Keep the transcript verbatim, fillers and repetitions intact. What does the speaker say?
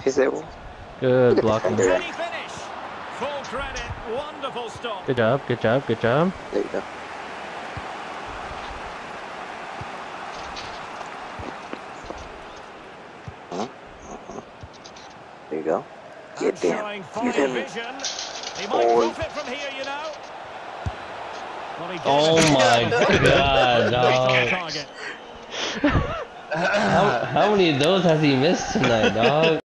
Is it? Good blocking. Defender. Full credit, wonderful stop. Good job, good job, good job. There you go. Uh-huh. Uh-huh. There you go. Get Showing them. fine Get him. vision. He might Boy. profit from here, you know. Well, he did Oh it. my god, dog. Target. How, how many of those has he missed tonight, dog?